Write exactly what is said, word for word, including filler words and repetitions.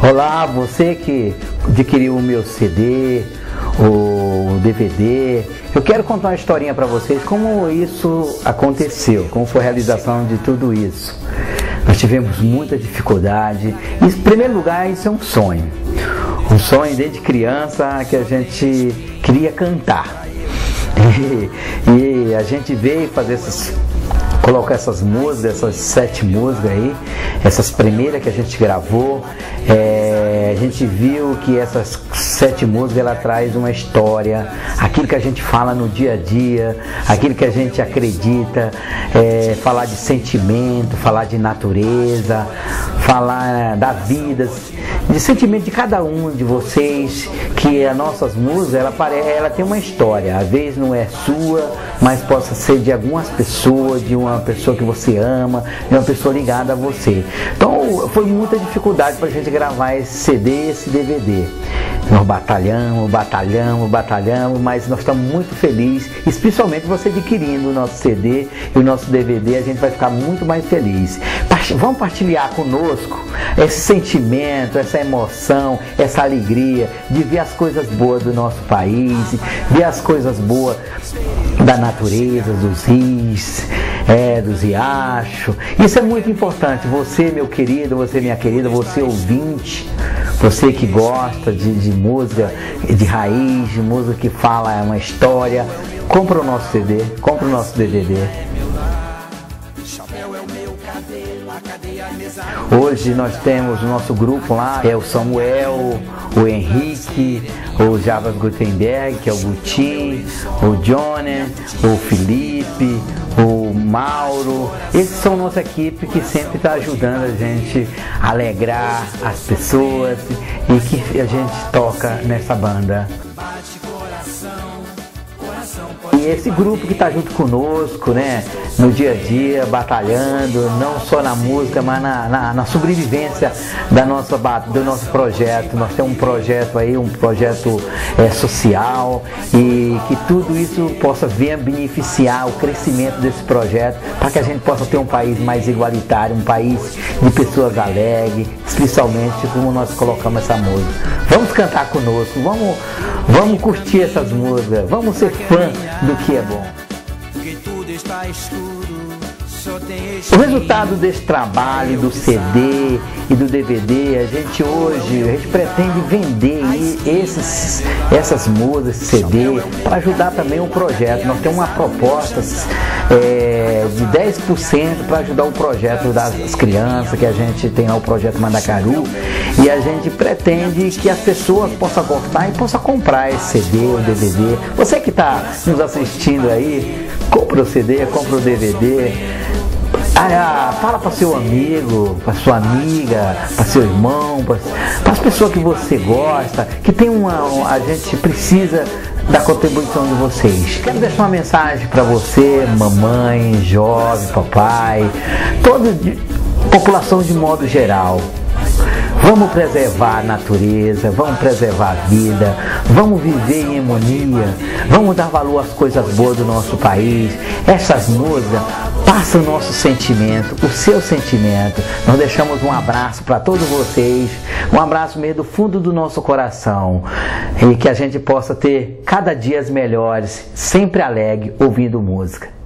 Olá, você que adquiriu o meu C D, o D V D, eu quero contar uma historinha para vocês, como isso aconteceu, como foi a realização de tudo isso. Nós tivemos muita dificuldade. Em primeiro lugar, isso é um sonho. Um sonho desde criança que a gente queria cantar. E, e a gente veio fazer essas... colocar essas músicas, essas sete músicas aí, essas primeiras que a gente gravou, é, a gente viu que essas sete músicas ela traz uma história, aquilo que a gente fala no dia a dia, aquilo que a gente acredita, é, falar de sentimento, falar de natureza, falar da vida, de sentimento de cada um de vocês, que as nossas músicas, ela, ela tem uma história, às vezes não é sua, mas possa ser de algumas pessoas, de uma pessoa que você ama, de uma pessoa ligada a você. Então foi muita dificuldade para a gente gravar esse C D, esse D V D. Nós batalhamos, batalhamos, batalhamos, mas nós estamos muito felizes, especialmente você adquirindo o nosso C D e o nosso D V D, a gente vai ficar muito mais feliz. Vamos partilhar conosco esse sentimento, essa emoção, essa alegria de ver as coisas boas do nosso país, ver as coisas boas da natureza, dos rios, é, dos riachos. Isso é muito importante. Você, meu querido, você, minha querida, você ouvinte, você que gosta de, de música de raiz, de música que fala uma história, compra o nosso C D, compra o nosso D V D. Hoje nós temos o nosso grupo lá, é o Samuel, o Henrique, o Javas Gutenberg, que é o Guti, o Johnny, o Felipe, o Mauro. Esses são nossa equipe que sempre está ajudando a gente a alegrar as pessoas e que a gente toca nessa banda. E esse grupo que está junto conosco, né, no dia a dia, batalhando, não só na música, mas na, na, na sobrevivência da nossa, do nosso projeto. Nós temos um projeto aí, um projeto é, social, e que tudo isso possa vir a beneficiar o crescimento desse projeto, para que a gente possa ter um país mais igualitário, um país de pessoas alegres, especialmente como nós colocamos essa música. Vamos cantar conosco, vamos, vamos curtir essas músicas, vamos ser fã do que é bom. O resultado desse trabalho do C D e do D V D, a gente hoje, a gente pretende vender esses, essas músicas, esse C D, para ajudar também o projeto. Nós temos uma proposta é, de dez por cento para ajudar o projeto das crianças, que a gente tem lá o projeto Mandacaru, e a gente pretende que as pessoas possam gostar e possam comprar esse C D ou D V D. Você que está nos assistindo aí, compra o C D, compra o D V D. Ah, fala para seu amigo, para sua amiga, para seu irmão, para as pessoas que você gosta, que tem uma, uma, a gente precisa da contribuição de vocês. Quero deixar uma mensagem para você, mamãe, jovem, papai, toda a população de modo geral. Vamos preservar a natureza, vamos preservar a vida, vamos viver em harmonia, vamos dar valor às coisas boas do nosso país. Essas músicas passam o nosso sentimento, o seu sentimento. Nós deixamos um abraço para todos vocês, um abraço mesmo do fundo do nosso coração, e que a gente possa ter cada dia as melhores, sempre alegre, ouvindo música.